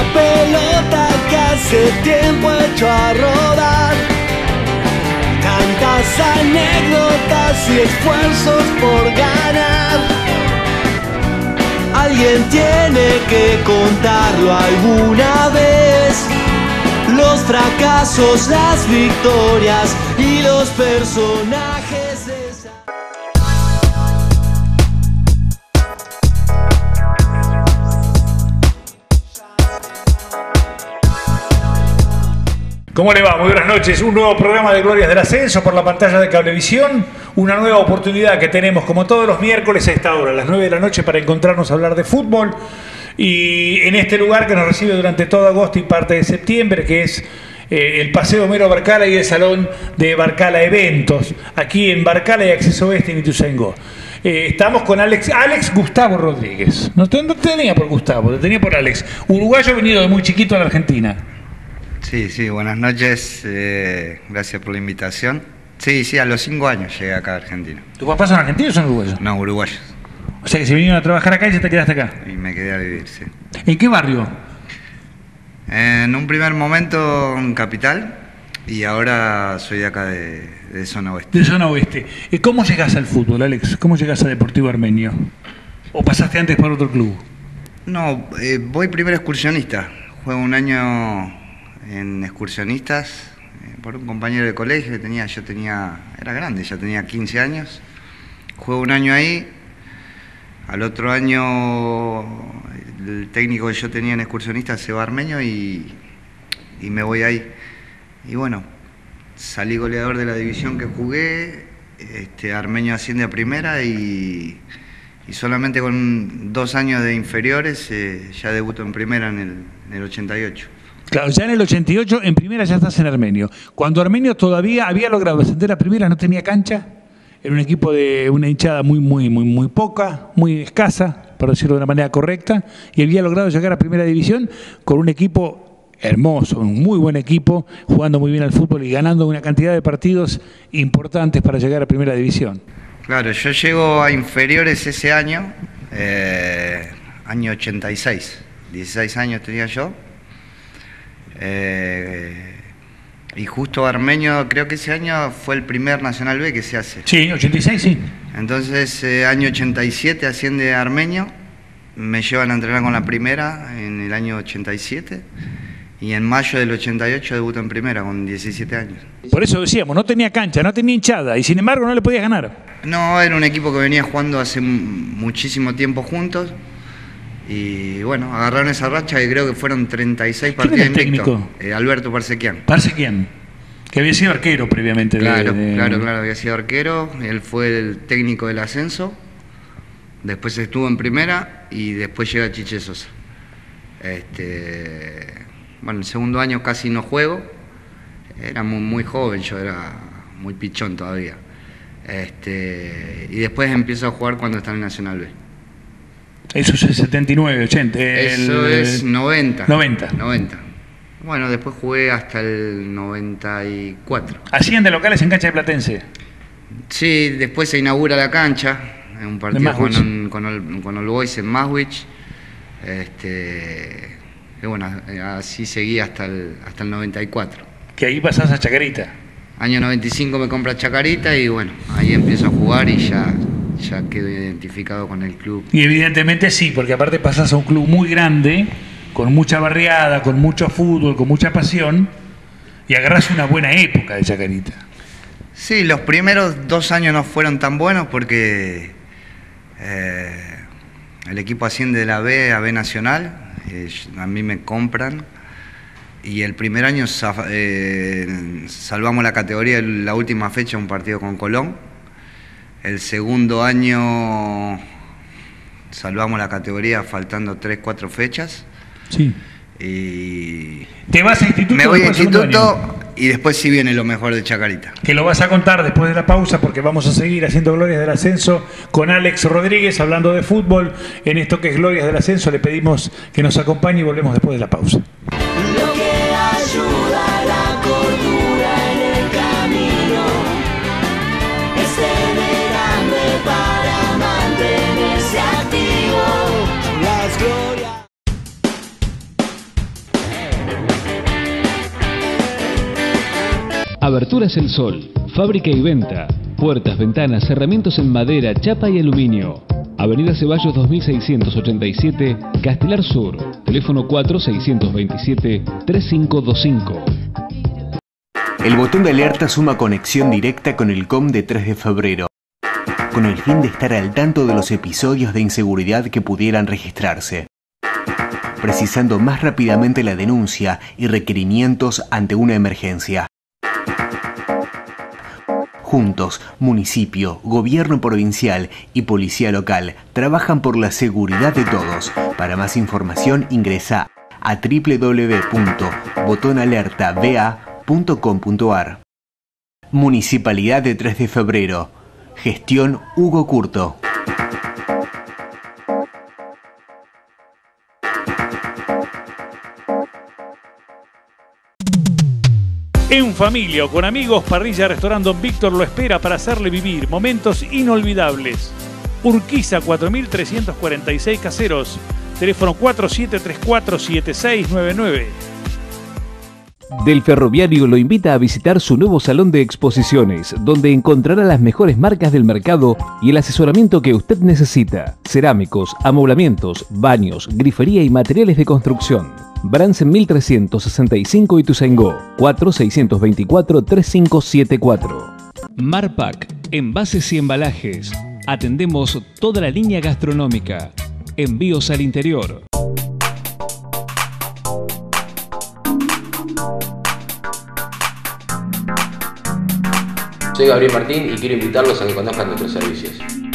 pelota que hace tiempo echó a rodar. Tantas anécdotas y esfuerzos por ganar. Alguien tiene que contarlo alguna vez. Los fracasos, las victorias y los personajes de esa... ¿Cómo le va? Muy buenas noches. Un nuevo programa de Glorias del Ascenso por la pantalla de Cablevisión. Una nueva oportunidad que tenemos, como todos los miércoles a esta hora, a las 9 de la noche, para encontrarnos a hablar de fútbol. Y en este lugar que nos recibe durante todo agosto y parte de septiembre, que es el Paseo Homero Barcala y el Salón de Barcala Eventos, aquí en Barcala y Acceso Oeste en Ituzaingó. Estamos con Alex Gustavo Rodríguez. No te tenía por Gustavo, te tenía por Alex. Uruguayo venido de muy chiquito a la Argentina. Sí, buenas noches, gracias por la invitación. Sí, a los 5 años llegué acá a Argentina. ¿Tus papás son argentinos o son uruguayos? No, uruguayos. O sea que se vinieron a trabajar acá y ya te quedaste acá. Y me quedé a vivir, sí. ¿En qué barrio? En un primer momento en Capital y ahora soy de acá de Zona Oeste. De Zona Oeste. ¿Cómo llegás al fútbol, Alex? ¿Cómo llegás a Deportivo Armenio? ¿O pasaste antes por otro club? No, voy primero excursionista. Juego un año en excursionistas por un compañero de colegio que era grande, ya tenía 15 años. Juego un año ahí. Al otro año el técnico que yo tenía en excursionistas se va a Armenio y me voy ahí. Y bueno, salí goleador de la división que jugué. Armenio asciende a primera y solamente con 2 años de inferiores ya debuto en primera en el 88. Claro, ya en el 88 en primera ya estás en Armenio. Cuando Armenio todavía había logrado ascender a primera, no tenía cancha. Era un equipo de una hinchada muy poca, muy escasa, por decirlo de una manera correcta, y había logrado llegar a primera división con un equipo hermoso, un muy buen equipo, jugando muy bien al fútbol y ganando una cantidad de partidos importantes para llegar a primera división. Claro, yo llego a inferiores ese año, año 86, 16 años tenía yo. Y justo Armenio, creo que ese año fue el primer Nacional B que se hace. Sí, 86, sí. Entonces, año 87 asciende a Armenio, me llevan a entrenar con la primera en el año 87 y en mayo del 88 debuto en primera con 17 años. Por eso decíamos, no tenía cancha, no tenía hinchada y sin embargo no le podías ganar. No, era un equipo que venía jugando hace muchísimo tiempo juntos. Y bueno, agarraron esa racha y creo que fueron 36 partidos invictos. Alberto Parsequian. Parsequian, que había sido arquero previamente. Claro, había sido arquero. Él fue el técnico del ascenso. Después estuvo en primera y después llega Chiche Sosa. Bueno, el segundo año casi no juego. Era muy joven, yo era muy pichón todavía. Y después empiezo a jugar cuando estaba en Nacional B. Eso es el 79, 80. Eso es 90. 90. Bueno, después jugué hasta el 94. ¿Hacían de locales en cancha de Platense? Sí, después se inaugura la cancha, en un partido con All Boys en Maswich. Y bueno, así seguí hasta el 94. Que ahí pasás a Chacarita. Año 95 me compra Chacarita y bueno, ahí empiezo a jugar y ya quedo identificado con el club. Y evidentemente sí, porque aparte pasás a un club muy grande, con mucha barriada, con mucho fútbol, con mucha pasión, y agarrás una buena época de Chacarita. Sí, los primeros 2 años no fueron tan buenos porque el equipo asciende de la B a B Nacional, a mí me compran, y el primer año salvamos la categoría en la última fecha, un partido con Colón. El segundo año salvamos la categoría faltando 3-4 fechas. Sí. Y ¿te vas a instituto? Me voy a instituto y después sí viene lo mejor de Chacarita. Que lo vas a contar después de la pausa porque vamos a seguir haciendo Glorias del Ascenso con Alex Rodríguez hablando de fútbol. En esto que es Glorias del Ascenso le pedimos que nos acompañe y volvemos después de la pausa. Lo que ayuda a la cordura en el camino es tener hambre para mantenerse activo. Las glorias. Aberturas El Sol, fábrica y venta, puertas, ventanas, cerramientos en madera, chapa y aluminio. Avenida Ceballos 2687, Castelar Sur, teléfono 4627-3525. El botón de alerta suma conexión directa con el COM de 3 de febrero, con el fin de estar al tanto de los episodios de inseguridad que pudieran registrarse, precisando más rápidamente la denuncia y requerimientos ante una emergencia. Juntos, municipio, gobierno provincial y policía local trabajan por la seguridad de todos. Para más información ingresa a www.botonalertaba.com.ar. Municipalidad de 3 de febrero. Gestión Hugo Curto. En familia o con amigos, Parrilla Restaurant Don Víctor lo espera para hacerle vivir momentos inolvidables. Urquiza 4346 Caseros, teléfono 4734-7699. Del Ferroviario lo invita a visitar su nuevo salón de exposiciones, donde encontrará las mejores marcas del mercado y el asesoramiento que usted necesita. Cerámicos, amoblamientos, baños, grifería y materiales de construcción. Bransen 1365 Ituzaingó, 4624-3574. Marpac, envases y embalajes. Atendemos toda la línea gastronómica. Envíos al interior. Soy Gabriel Martín y quiero invitarlos a que conozcan nuestros servicios.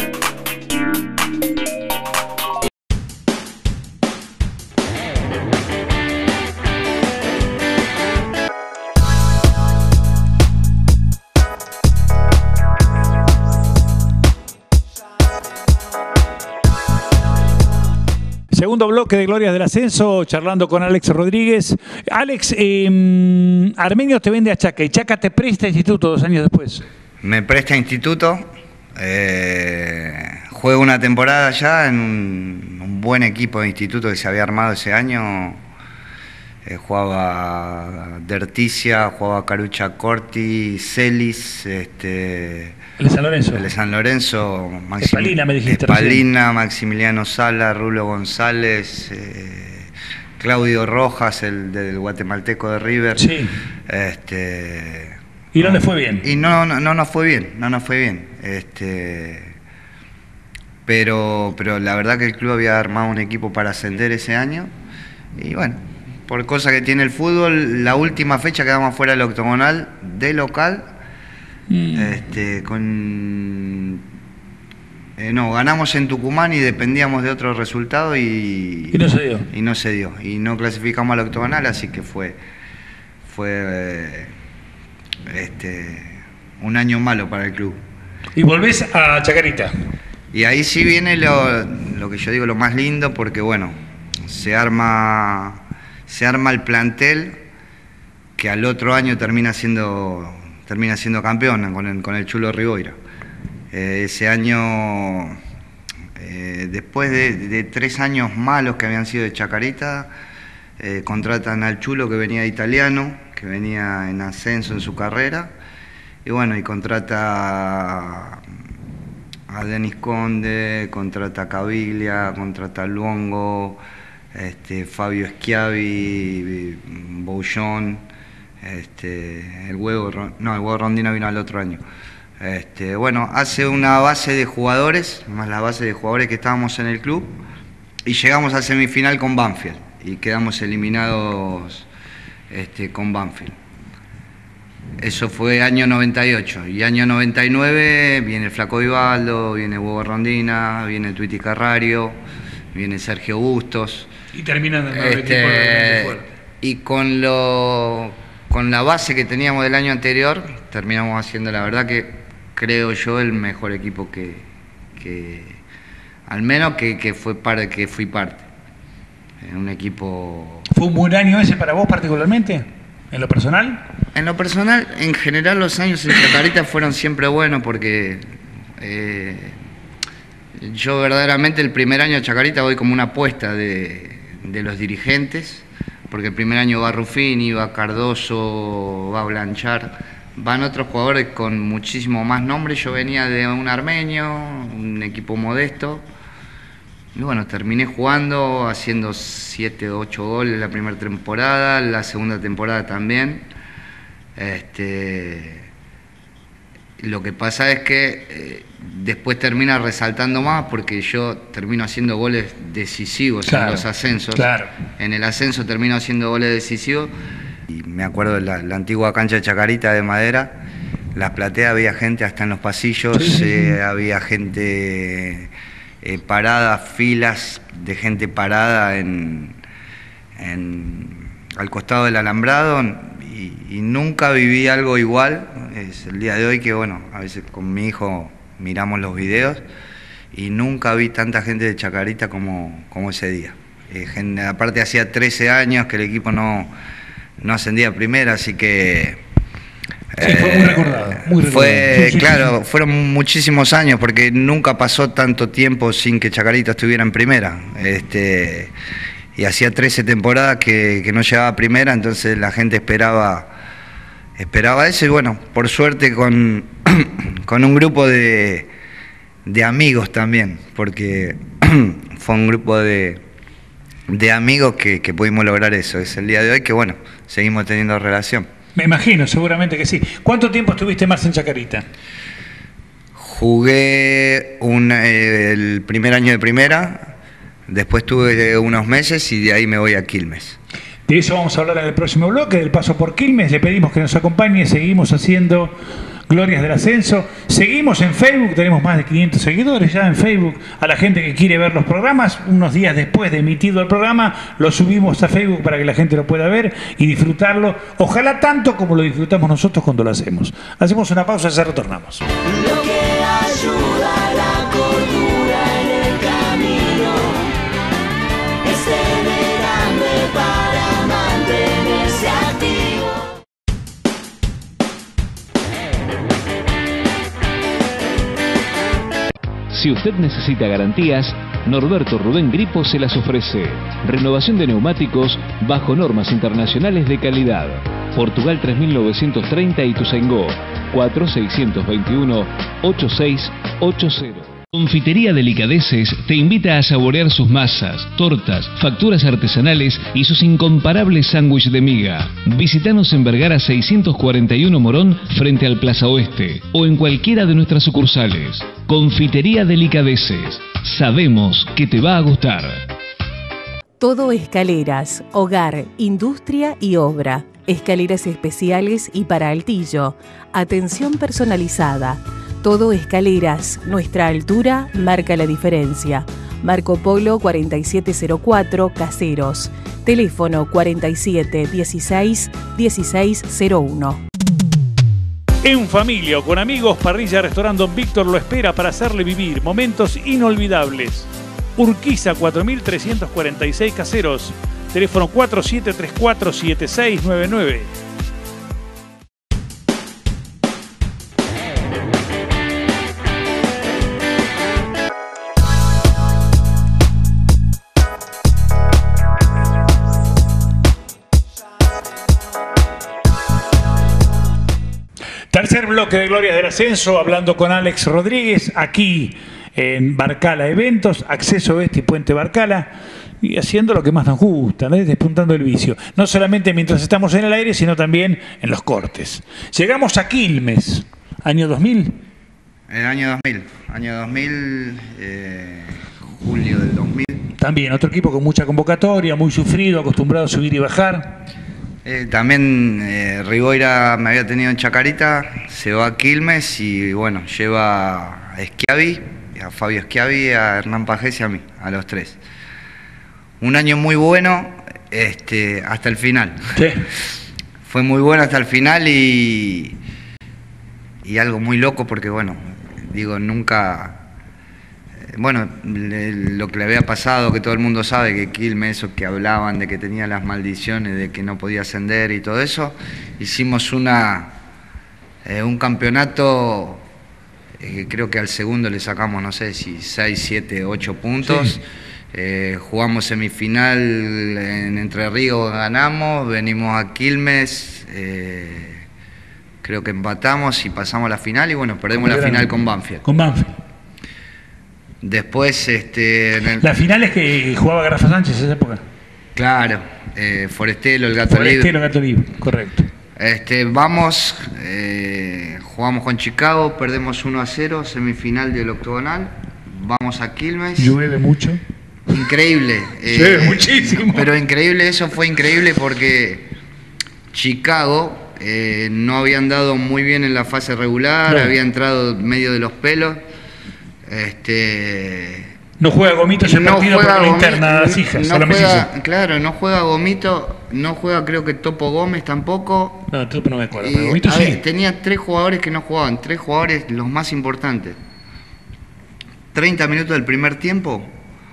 Segundo bloque de Glorias del Ascenso, charlando con Alex Rodríguez. Alex, Armenio te vende a Chaca y Chaca te presta Instituto 2 años después. Me presta Instituto, juego una temporada ya en un buen equipo de Instituto que se había armado ese año. Jugaba Derticia, jugaba Carucha Corti, Celis, El San Lorenzo. El San Lorenzo, Espalina, me dijiste Espalina, Maximiliano Sala, Rulo González, Claudio Rojas, el del guatemalteco de River. Sí. Y no le fue bien. Y no nos fue bien, pero la verdad que el club había armado un equipo para ascender ese año y bueno, por cosas que tiene el fútbol, la última fecha quedamos fuera del octogonal de local. Ganamos en Tucumán y dependíamos de otro resultado y no se dio. Y no se dio. Y no clasificamos al octogonal, así que fue un año malo para el club. Y volvés a Chacarita. Y ahí sí viene lo que yo digo, lo más lindo, porque bueno, se arma el plantel que al otro año termina siendo campeón con el Chulo Riboira. Ese año, después de 3 años malos que habían sido de Chacarita, contratan al Chulo, que venía de Italiano, que venía en ascenso en su carrera, y bueno, y contrata a Denis Conde, contrata a Caviglia, contrata a Luongo, Fabio Schiavi, Bouchon, el huevo Rondina vino al otro año. Bueno, hace una base de jugadores, más la base de jugadores que estábamos en el club, y llegamos a semifinal con Banfield, y quedamos eliminados con Banfield. Eso fue año 98, y año 99 viene el Flaco Vivaldo, viene Huevo Rondina, viene Tuiti Carrario, viene Sergio Bustos. Y terminan en el equipo realmente fuerte. Y con la base que teníamos del año anterior, terminamos haciendo, la verdad que creo yo, el mejor equipo que al menos que fui parte. Un equipo... ¿Fue un buen año ese para vos particularmente? ¿En lo personal? En lo personal, en general los años en Chacarita fueron siempre buenos porque yo verdaderamente el primer año de Chacarita voy como una apuesta de los dirigentes, porque el primer año va Ruffini, va Cardoso, va Blanchard, van otros jugadores con muchísimo más nombre. Yo venía de un armenio, un equipo modesto. Y bueno, terminé jugando, haciendo 7 o 8 goles la primera temporada, la segunda temporada también. Lo que pasa es que después termina resaltando más porque yo termino haciendo goles decisivos, claro, en los ascensos. Claro. En el ascenso termino haciendo goles decisivos. Y me acuerdo de la antigua cancha de Chacarita de madera, las plateas, había gente hasta en los pasillos, sí. Había gente parada, filas de gente parada al costado del alambrado, y nunca viví algo igual. Es el día de hoy que, bueno, a veces con mi hijo miramos los videos y nunca vi tanta gente de Chacarita como ese día. Aparte hacía 13 años que el equipo no ascendía a primera, así que... Sí, fue muy recordado. Muy recordado. Sí, claro, fueron muchísimos años porque nunca pasó tanto tiempo sin que Chacarita estuviera en primera. Y hacía 13 temporadas que no llegaba a primera, entonces la gente esperaba eso. Y bueno, por suerte con un grupo de amigos también, porque fue un grupo de amigos que pudimos lograr eso. Es el día de hoy que, bueno, seguimos teniendo relación. Me imagino, seguramente que sí. ¿Cuánto tiempo estuviste más en Chacarita? Jugué el primer año de primera, después tuve unos meses y de ahí me voy a Quilmes. De eso vamos a hablar en el próximo bloque, del paso por Quilmes. Le pedimos que nos acompañe, seguimos haciendo Glorias del Ascenso. Seguimos en Facebook, tenemos más de 500 seguidores ya en Facebook. A la gente que quiere ver los programas, unos días después de emitido el programa, lo subimos a Facebook para que la gente lo pueda ver y disfrutarlo. Ojalá tanto como lo disfrutamos nosotros cuando lo hacemos. Hacemos una pausa y ya retornamos. Lo que ayuda a la cordura en el camino es tener hambre para mantenerse activo. Si usted necesita garantías, Norberto Rubén Gripo se las ofrece. Renovación de neumáticos bajo normas internacionales de calidad. Portugal 3930 Ituzaingó, 4621-8680. Confitería Delicadeces te invita a saborear sus masas, tortas, facturas artesanales y sus incomparables sándwiches de miga. Visítanos en Vergara 641 Morón frente al Plaza Oeste o en cualquiera de nuestras sucursales. Confitería Delicadeces. Sabemos que te va a gustar. Todo escaleras, hogar, industria y obra. Escaleras especiales y para altillo. Atención personalizada. Todo escaleras, nuestra altura marca la diferencia. Marco Polo 4704 Caseros. Teléfono 4716-1601. En familia o con amigos, Parrilla Restaurant Don Víctor lo espera para hacerle vivir momentos inolvidables. Urquiza 4346 Caseros. Teléfono 4734-7699. Tercer bloque de Glorias del Ascenso, hablando con Alex Rodríguez, aquí en Barcala Eventos, Acceso Oeste y Puente Barcala, y haciendo lo que más nos gusta, ¿no? Despuntando el vicio. No solamente mientras estamos en el aire, sino también en los cortes. Llegamos a Quilmes, año 2000. El año 2000, julio del 2000. También otro equipo con mucha convocatoria, muy sufrido, acostumbrado a subir y bajar. También Rigoira me había tenido en Chacarita, se va a Quilmes y bueno, lleva a Schiavi, a Fabio Schiavi, a Hernán Pajés y a mí, a los tres. Un año muy bueno hasta el final. Sí. Fue muy bueno hasta el final y algo muy loco porque bueno, digo, nunca... Bueno, lo que le había pasado, que todo el mundo sabe, que Quilmes, eso que hablaban de que tenía las maldiciones, de que no podía ascender y todo eso, hicimos un campeonato, creo que al segundo le sacamos, no sé si 6, 7, 8 puntos, sí. Jugamos semifinal en Entre Ríos, ganamos, venimos a Quilmes, creo que empatamos y pasamos a la final y bueno, perdemos la final con Banfield. Con Banfield. Después, La final es que jugaba Garrafa Sánchez en esa época. Claro, Forestelo, el Gato Libre. Forestelo, Gato Libre, correcto. Vamos, jugamos con Chicago, perdemos 1-0, semifinal del octogonal. Vamos a Quilmes. Llueve mucho. Increíble. Llueve muchísimo. Pero increíble, eso fue increíble porque Chicago no había andado muy bien en la fase regular, había entrado medio de los pelos. No juega Gomito ese partido por la interna de las hijas. Claro, no juega Gomito, no juega creo que Topo Gómez tampoco. No, Topo no me acuerdo, pero Gomito sí. Tenía 3 jugadores que no jugaban, 3 jugadores los más importantes. 30 minutos del primer tiempo,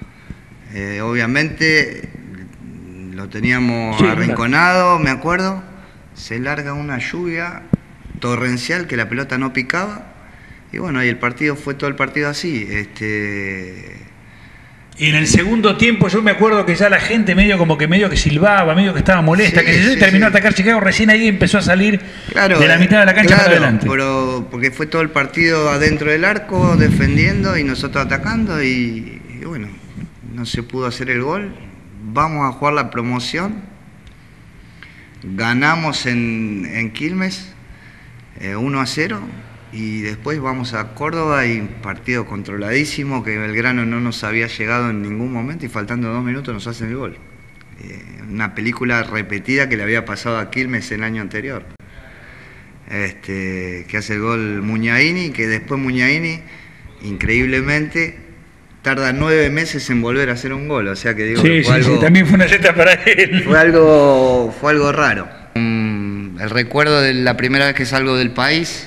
obviamente lo teníamos arrinconado, me acuerdo. Se larga una lluvia torrencial que la pelota no picaba. Y bueno, y el partido fue todo el partido así. Y en el segundo tiempo yo me acuerdo que ya la gente medio que silbaba, medio que estaba molesta, terminó de atacar Chicago, recién ahí empezó a salir de la mitad de la cancha para adelante. Pero porque fue todo el partido adentro del arco, defendiendo y nosotros atacando y bueno, no se pudo hacer el gol. Vamos a jugar la promoción. Ganamos en Quilmes 1-0. Y después vamos a Córdoba y un partido controladísimo que Belgrano no nos había llegado en ningún momento y faltando 2 minutos nos hacen el gol. Una película repetida que le había pasado a Quilmes el año anterior. Que hace el gol Muñaini, que después Muñaini, increíblemente, tarda 9 meses en volver a hacer un gol. O sea que digo que fue algo, también fue una receta para él. Fue algo raro. El recuerdo de la primera vez que salgo del país,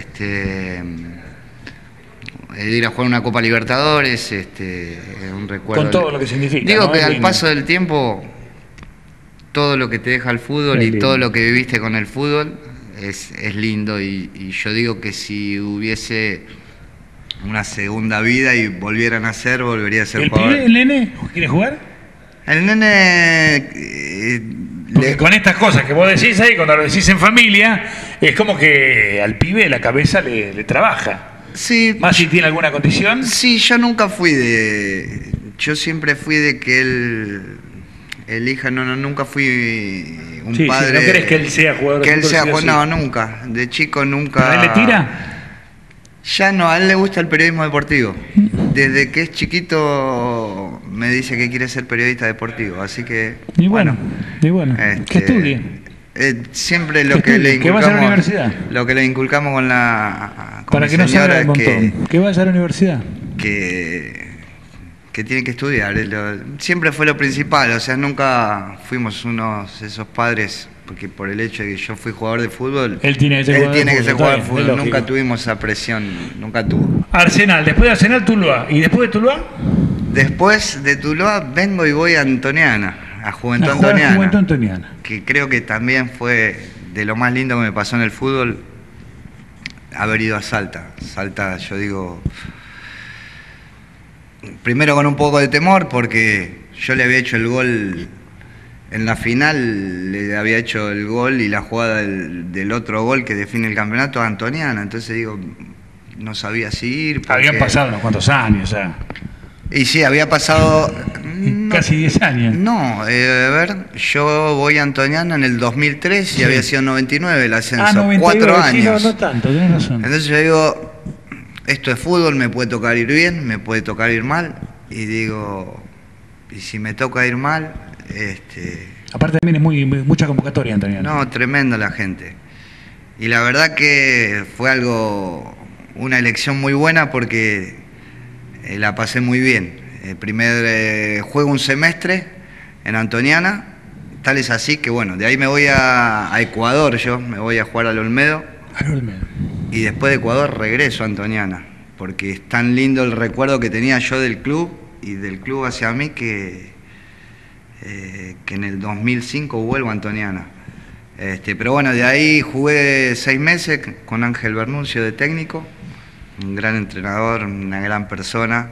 ir a jugar una Copa Libertadores, un recuerdo. Con todo lo que significa. Digo que al paso del tiempo, todo lo que te deja el fútbol y todo lo que viviste con el fútbol es lindo. Y yo digo que si hubiese una segunda vida y volviera a nacer, volvería a ser jugador. ¿El nene quiere jugar? El nene... Porque con estas cosas que vos decís ahí, cuando lo decís en familia, es como que al pibe la cabeza le trabaja. Sí. ¿Más si tiene alguna condición? Sí, yo nunca fui de... Yo siempre fui de que él elija, nunca fui un padre... ¿No querés que él sea jugador de fútbol? No, nunca. De chico nunca... ¿A él le tira? Ya no, a él le gusta el periodismo deportivo. Desde que es chiquito me dice que quiere ser periodista deportivo, así que... Y bueno, que estudie. Siempre lo que le inculcamos... Que vaya a la universidad. Lo que le inculcamos con para que no se haga el montón. Que vaya a la universidad. Que tiene que estudiar. Siempre fue lo principal, o sea, nunca fuimos esos padres... Porque por el hecho de que yo fui jugador de fútbol, él tiene que ser jugador de fútbol. Nunca tuvimos esa presión, nunca tuvo. Arsenal, después de Arsenal, Tuluá. ¿Y después de Tuluá? Después de Tuluá vengo y voy a Antoniana, a Juventud Antoniana. Que creo que también fue de lo más lindo que me pasó en el fútbol, haber ido a Salta. Salta, yo digo, primero con un poco de temor, porque yo le había hecho el gol... En la final le había hecho el gol y la jugada del otro gol que define el campeonato a Antoniana. Entonces digo, no sabía si ir. Habían pasado unos cuantos años ya. Y sí, había pasado... Casi 10 años. No, a ver, yo voy a Antoniana en el 2003 y había sido 99 el ascenso. 99, 4 años. No tanto, tenés razón. Entonces yo digo, esto es fútbol, me puede tocar ir bien, me puede tocar ir mal. Y digo, y si me toca ir mal... Aparte también es mucha convocatoria, Antonio. No, tremenda la gente. Y la verdad que fue una elección muy buena porque la pasé muy bien. Juego un semestre en Antoniana, tal es así que bueno, de ahí me voy a Ecuador, me voy a jugar al Olmedo. Y después de Ecuador regreso a Antoniana, porque es tan lindo el recuerdo que tenía yo del club y del club hacia mí que en el 2005 vuelvo a Antoniana. Pero bueno, de ahí jugué 6 meses con Ángel Bernuncio de técnico, un gran entrenador, una gran persona,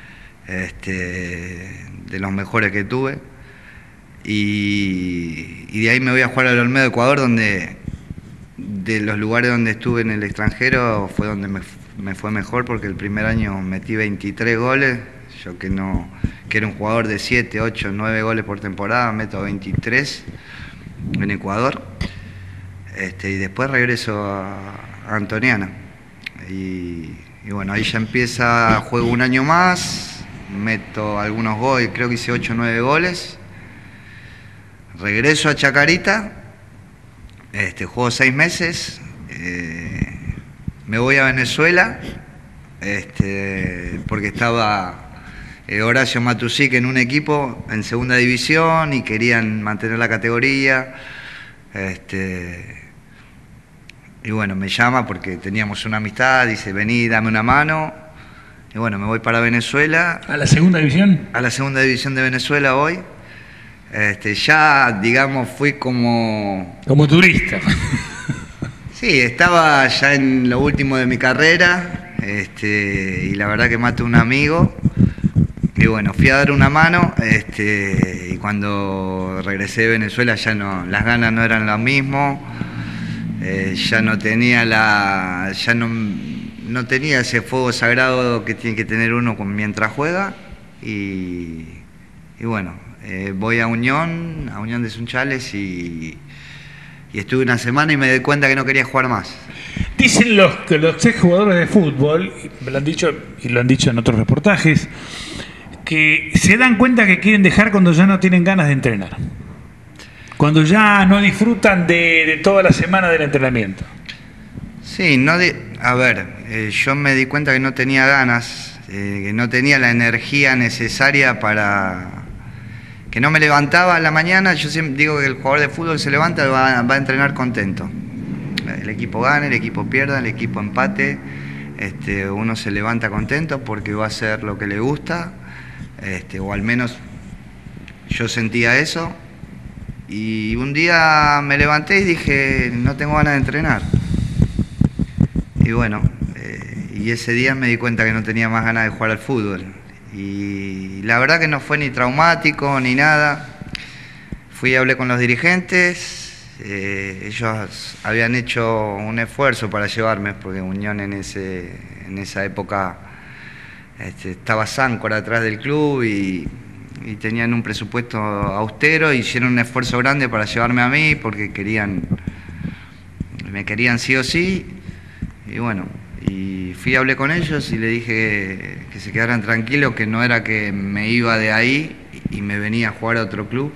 de los mejores que tuve. Y de ahí me voy a jugar al Olmedo, Ecuador, donde de los lugares donde estuve en el extranjero fue donde me fue mejor, porque el primer año metí 23 goles. Yo que era un jugador de 7, 8, 9 goles por temporada, meto 23 en Ecuador. Y después regreso a Antoniana. Y bueno, ahí ya juego un año más, meto algunos goles, creo que hice 8 o 9 goles. Regreso a Chacarita, juego 6 meses, me voy a Venezuela, porque estaba Horacio Matusic en un equipo en segunda división y querían mantener la categoría. Y bueno, me llama porque teníamos una amistad, dice, vení, dame una mano. Y bueno, me voy para Venezuela. ¿A la segunda división? A la segunda división de Venezuela voy. Ya, digamos, fui como... Como turista. Sí, estaba ya en lo último de mi carrera, y la verdad que maté a un amigo. Y bueno, fui a dar una mano, y cuando regresé de Venezuela ya las ganas no eran las mismas. Ya no tenía no tenía ese fuego sagrado que tiene que tener uno mientras juega. Y bueno, voy a Unión de Sunchales y estuve una semana y me di cuenta que no quería jugar más. Dicen que los exjugadores de fútbol, me lo han dicho y lo han dicho en otros reportajes, que se dan cuenta que quieren dejar cuando ya no tienen ganas de entrenar. Cuando ya no disfrutan de toda la semana del entrenamiento. Sí, yo me di cuenta que no tenía ganas, que no tenía la energía necesaria que no me levantaba a la mañana. Yo siempre digo que el jugador de fútbol se levanta y va a entrenar contento. El equipo gana, el equipo pierda, el equipo empate, uno se levanta contento porque va a hacer lo que le gusta, o al menos yo sentía eso. Y un día me levanté y dije, no tengo ganas de entrenar. Y bueno, y ese día me di cuenta que no tenía más ganas de jugar al fútbol. Y la verdad que no fue ni traumático ni nada. Fui y hablé con los dirigentes, ellos habían hecho un esfuerzo para llevarme, porque Unión en esa época estaba Sáncora atrás del club y tenían un presupuesto austero, hicieron un esfuerzo grande para llevarme a mí porque me querían sí o sí. Y bueno, y fui y hablé con ellos y le dije que se quedaran tranquilos, que no era que me iba de ahí y me venía a jugar a otro club,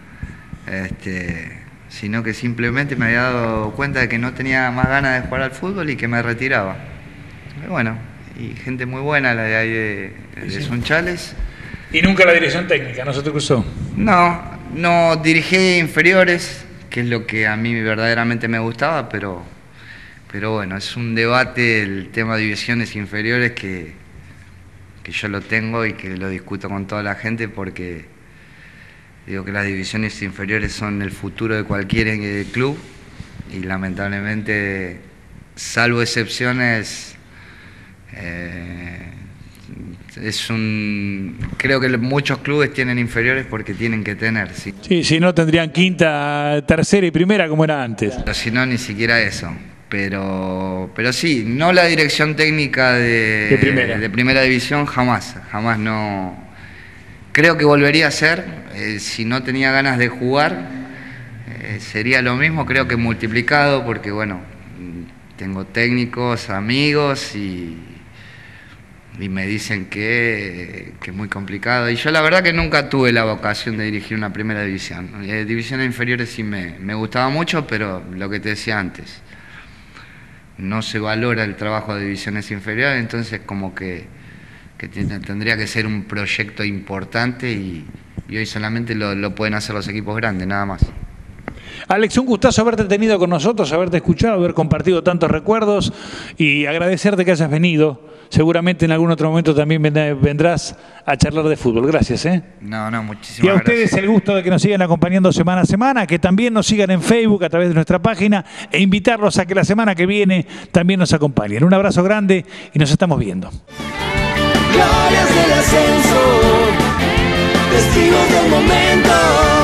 sino que simplemente me había dado cuenta de que no tenía más ganas de jugar al fútbol y que me retiraba. Y bueno, y gente muy buena la de ahí de Sunchales. ¿Y nunca la dirección técnica no se te cruzó? No dirigí inferiores, que es lo que a mí verdaderamente me gustaba, pero bueno, es un debate el tema de divisiones inferiores que yo lo tengo y que lo discuto con toda la gente, porque digo que las divisiones inferiores son el futuro de cualquier club y lamentablemente, salvo excepciones, creo que muchos clubes tienen inferiores porque tienen que tener. ¿Sí? Sí, si no tendrían quinta, tercera y primera como era antes. Pero si no, ni siquiera eso. Pero sí, no la dirección técnica de primera división, jamás no. Creo que volvería a ser, si no tenía ganas de jugar, sería lo mismo, creo que multiplicado, porque bueno, tengo técnicos, amigos y me dicen que es muy complicado. Y yo la verdad que nunca tuve la vocación de dirigir una primera división. Divisiones inferiores sí me gustaba mucho, pero lo que te decía antes, no se valora el trabajo de divisiones inferiores, entonces como que tendría que ser un proyecto importante y hoy solamente lo pueden hacer los equipos grandes, nada más. Alex, un gustazo haberte tenido con nosotros, haberte escuchado, haber compartido tantos recuerdos y agradecerte que hayas venido. Seguramente en algún otro momento también vendrás a charlar de fútbol. Gracias. No, muchísimas gracias. Y a ustedes el gusto de que nos sigan acompañando semana a semana, que también nos sigan en Facebook a través de nuestra página e invitarlos a que la semana que viene también nos acompañen. Un abrazo grande y nos estamos viendo. Glorias del ascenso, testigos del momento.